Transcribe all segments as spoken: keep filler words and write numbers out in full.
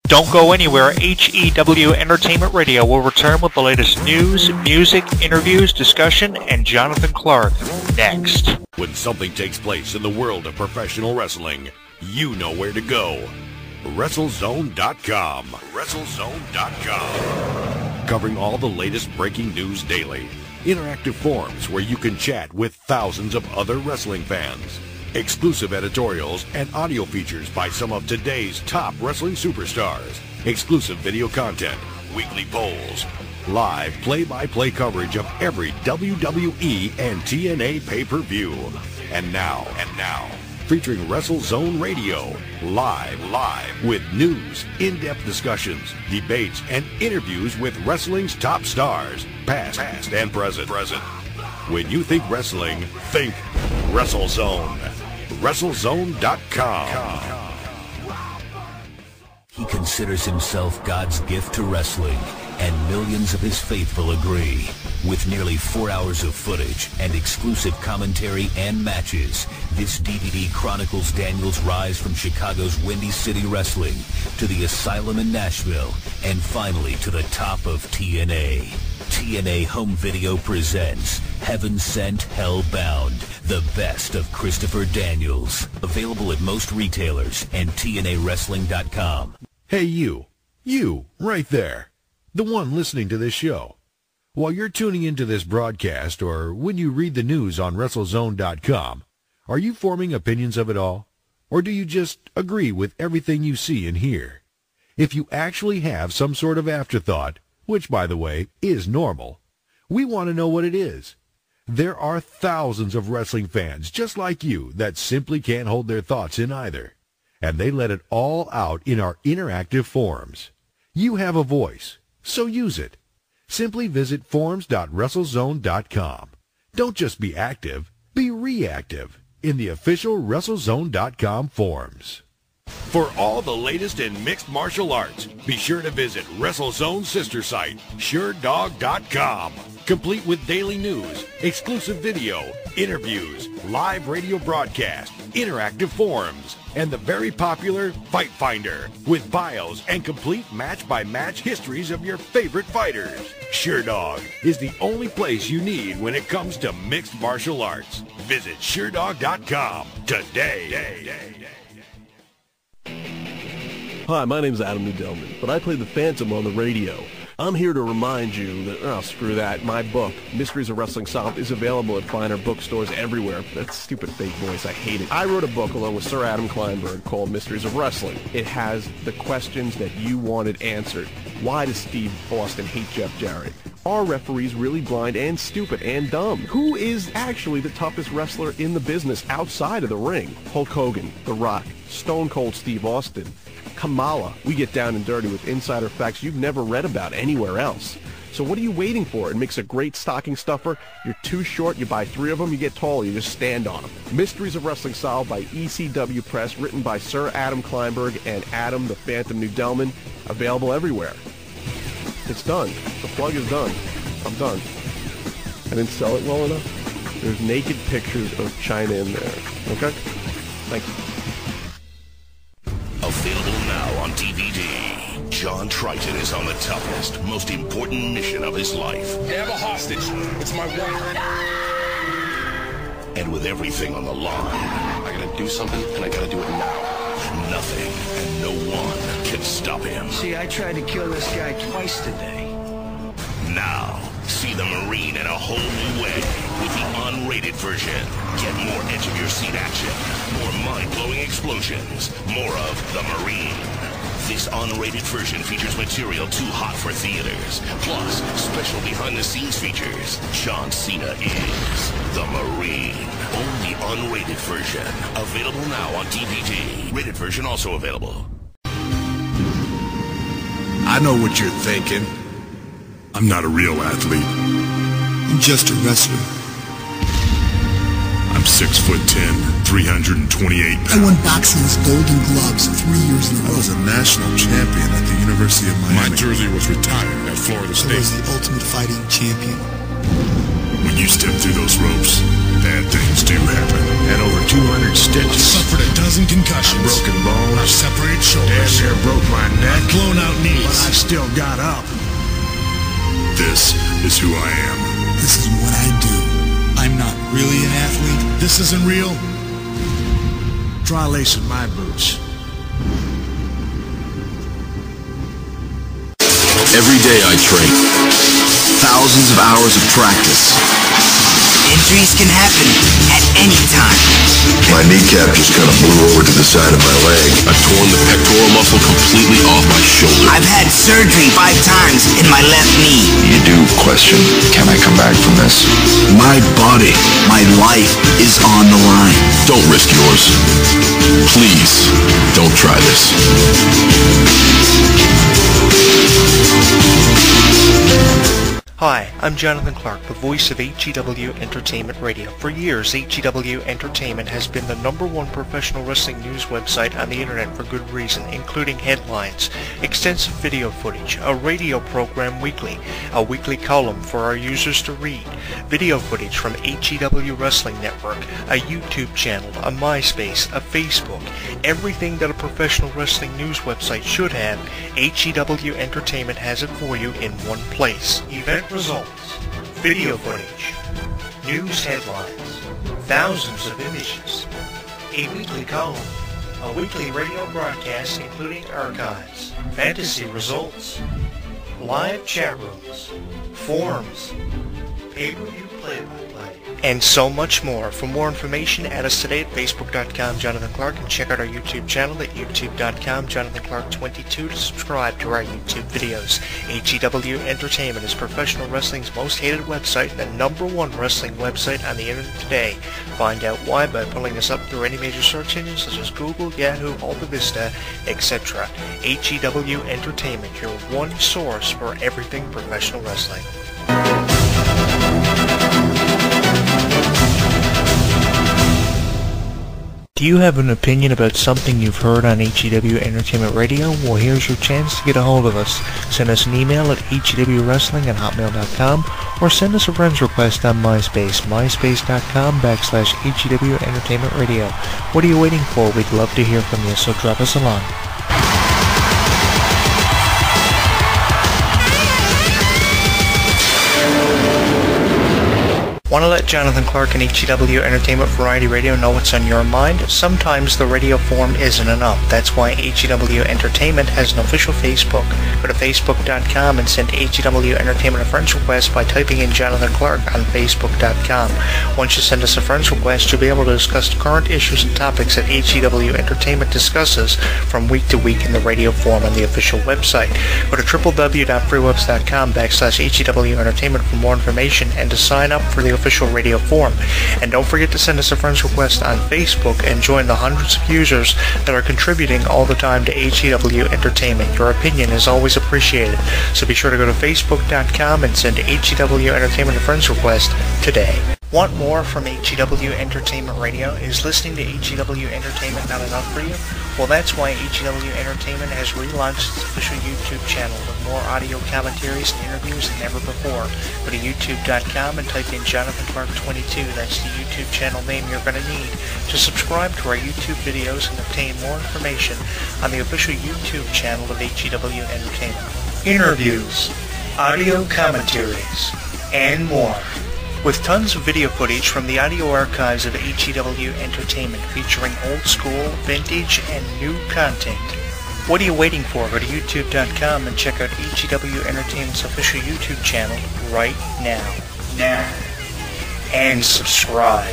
Don't go anywhere. H E W Entertainment Radio will return with the latest news, music, interviews, discussion, and Jonathan Clark next. When something takes place in the world of professional wrestling, you know where to go. WrestleZone dot com. WrestleZone dot com. Covering all the latest breaking news daily. Interactive forums where you can chat with thousands of other wrestling fans. Exclusive editorials and audio features by some of today's top wrestling superstars. Exclusive video content, weekly polls, live play-by-play coverage of every W W E and T N A pay-per-view. And now, and now, featuring WrestleZone Radio, live, live, with news, in-depth discussions, debates, and interviews with wrestling's top stars, past, past and present. present. When you think wrestling, think WrestleZone. WrestleZone dot com. He considers himself God's gift to wrestling, and millions of his faithful agree. With nearly four hours of footage and exclusive commentary and matches, this D V D chronicles Daniels' rise from Chicago's Windy City Wrestling to the Asylum in Nashville, and finally to the top of T N A. T N A Home Video presents Heaven Sent, Hell Bound, the best of Christopher Daniels. Available at most retailers and T N A Wrestling dot com. Hey you, you, right there, the one listening to this show. While you're tuning into this broadcast or when you read the news on WrestleZone dot com, are you forming opinions of it all? Or do you just agree with everything you see and hear? If you actually have some sort of afterthought, which, by the way, is normal, we want to know what it is. There are thousands of wrestling fans just like you that simply can't hold their thoughts in either, and they let it all out in our interactive forums. You have a voice, so use it. Simply visit forums dot WrestleZone dot com. Don't just be active, be reactive in the official WrestleZone dot com forums. For all the latest in mixed martial arts, be sure to visit WrestleZone's sister site, Sure Dog dot com. Complete with daily news, exclusive video, interviews, live radio broadcast, interactive forums, and the very popular Fight Finder with bios and complete match-by-match histories of your favorite fighters. Sure Dog is the only place you need when it comes to mixed martial arts. Visit Sure Dog dot com today. Hi, my name's Adam Nudelman, but I play the Phantom on the radio. I'm here to remind you that, oh, screw that, my book, Mysteries of Wrestling Solved, is available at finer bookstores everywhere. That stupid fake voice, I hate it. I wrote a book along with Sir Adam Kleinberg called Mysteries of Wrestling. It has the questions that you wanted answered. Why does Steve Austin hate Jeff Jarrett? Are referees really blind and stupid and dumb? Who is actually the toughest wrestler in the business outside of the ring? Hulk Hogan, The Rock, Stone Cold Steve Austin, Kamala. We get down and dirty with insider facts you've never read about anywhere else. So what are you waiting for? It makes a great stocking stuffer. You're too short, you buy three of them, you get tall, you just stand on them. Mysteries of Wrestling Solved by E C W Press, written by Sir Adam Kleinberg and Adam the Phantom Nudelman. Available everywhere. It's done. The plug is done. I'm done. I didn't sell it well enough. There's naked pictures of China in there. Okay? Thank you. Available now on D V D. John Triton is on the toughest, most important mission of his life. They have a hostage. It's my wife. And with everything on the line, I gotta do something, and I gotta do it now. nothing and no one can stop him. See, I tried to kill this guy twice today. Now, see the Marine in a whole new way with the unrated version. Get more edge-of-your-seat action, more mind-blowing explosions, more of the Marine. This unrated version features material too hot for theaters, plus special behind-the-scenes features. John Cena is the Marine. Only unrated version. Available now on D V D. Rated version also available. I know what you're thinking. I'm not a real athlete. I'm just a wrestler. I'm six foot ten, three hundred twenty-eight pounds. I won boxing's Golden Gloves three years in a row. I was a national champion at the University of Miami. My jersey was retired at Florida State. I was the Ultimate Fighting Champion. When You step through those ropes, bad things do happen. And over two hundred stitches. Suffered a dozen concussions. Broken bones. I've separated Damn shoulders. near broke my neck. Blown out knees. But I still got up. This is who I am. This is what I do. I'm not really an athlete. This isn't real. Try lacing my boots. Every day I train. Thousands of hours of practice. Injuries can happen at any time. My kneecap just kind of blew over to the side of my leg. I've torn the pectoral muscle completely off my shoulder. I've had surgery five times in my left knee. You do question, can I come back from this? My body, My life is on the line. Don't risk yours. Please, don't try this. Hi, I'm Jonathan Clark, the voice of H E W Entertainment Radio. For years, H E W Entertainment has been the number one professional wrestling news website on the internet for good reason, including headlines, extensive video footage, a radio program weekly, a weekly column for our users to read, video footage from H E W Wrestling Network, a YouTube channel, a MySpace, a Facebook, everything that a professional wrestling news website should have. H E W Entertainment has it for you in one place. Event results, video footage, news headlines, thousands of images, a weekly column, a weekly radio broadcast including archives, fantasy results, live chat rooms, forums, pay-per-view play-by-play, and so much more. For more information, add us today at facebook dot com Jonathan Clark and check out our YouTube channel at youtube dot com Jonathan Clark twenty-two to subscribe to our YouTube videos. H E W Entertainment is professional wrestling's most hated website and the number one wrestling website on the internet today. Find out why by pulling us up through any major search engines such as Google, Yahoo, Alta Vista, et cetera. H E W Entertainment, your one source for everything professional wrestling. Do you have an opinion about something you've heard on H E W Entertainment Radio? Well, here's your chance to get a hold of us. Send us an email at H E W Wrestling at hotmail dot com or send us a friend's request on MySpace, myspace dot com backslash H E W Entertainment Radio. What are you waiting for? We'd love to hear from you, so drop us a line. Want to let Jonathan Clark and H E W Entertainment Variety Radio know what's on your mind? Sometimes the radio form isn't enough. That's why H E W Entertainment has an official Facebook. Go to facebook dot com and send H E W Entertainment a friend's request by typing in Jonathan Clark on facebook dot com. Once you send us a friend's request, you'll be able to discuss current issues and topics that H E W Entertainment discusses from week to week in the radio form on the official website. Go to w w w dot freewebs dot com backslash H E W Entertainment for more information and to sign up for the official radio forum. And don't forget to send us a friend's request on Facebook and join the hundreds of users that are contributing all the time to H E W Entertainment. Your opinion is always appreciated, so be sure to go to facebook dot com and send H E W Entertainment a friend's request today. Want more from H E W Entertainment Radio? Is listening to H E W Entertainment not enough for you? Well, that's why H E W Entertainment has relaunched its official YouTube channel with more audio commentaries and interviews than ever before. Go to youtube dot com and type in Jonathan Clark twenty-two. That's the YouTube channel name you're going to need to subscribe to our YouTube videos and obtain more information on the official YouTube channel of H E W Entertainment. Interviews, audio commentaries, and more. With tons of video footage from the audio archives of H E W Entertainment featuring old school, vintage, and new content. What are you waiting for? Go to youtube dot com and check out H E W Entertainment's official YouTube channel right now. Now. And subscribe.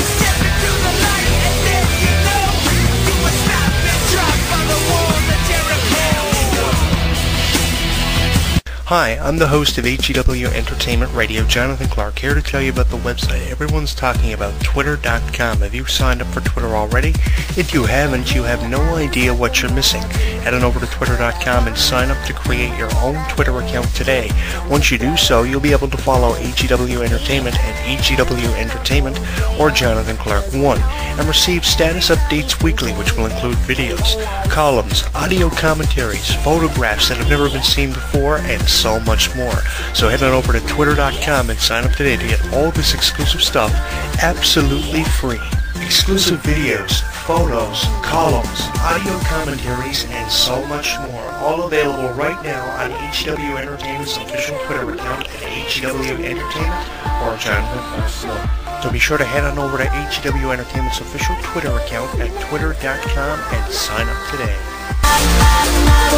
Hi, I'm the host of H E W Entertainment Radio, Jonathan Clark, here to tell you about the website everyone's talking about, twitter dot com. Have you signed up for Twitter already? If you haven't, you have no idea what you're missing. Head on over to twitter dot com and sign up to create your own Twitter account today. Once you do so, you'll be able to follow H E W Entertainment at H E W Entertainment or Jonathan Clark one and receive status updates weekly, which will include videos, columns, audio commentaries, photographs that have never been seen before, and so much more. So head on over to twitter dot com and sign up today to get all this exclusive stuff absolutely free. Exclusive videos, photos, columns, audio commentaries, and so much more. All available right now on H E W Entertainment's official Twitter account at H E W Entertainment or Jonathan Foslow. So be sure to head on over to H E W Entertainment's official Twitter account at twitter dot com and sign up today.